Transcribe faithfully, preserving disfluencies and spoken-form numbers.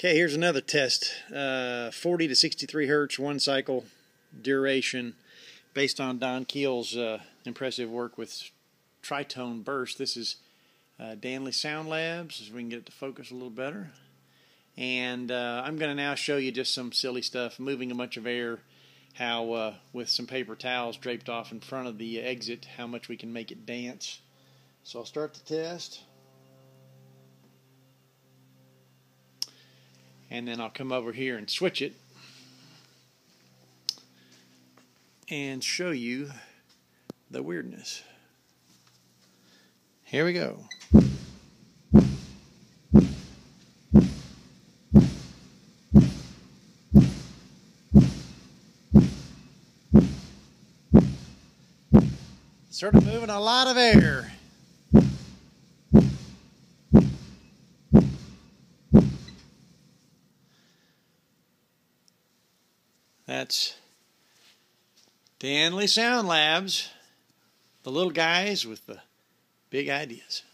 Okay, here's another test. Uh, forty to sixty-three hertz, one cycle duration, based on Don Keel's uh, impressive work with tritone burst. This is uh, Danley Sound Labs, as we can get it to focus a little better. And uh, I'm going to now show you just some silly stuff, moving a bunch of air, how uh, with some paper towels draped off in front of the exit, how much we can make it dance. So I'll start the test. And then I'll come over here and switch it and show you the weirdness. Here we go. Sort of moving a lot of air. That's Danley Sound Labs, the little guys with the big ideas.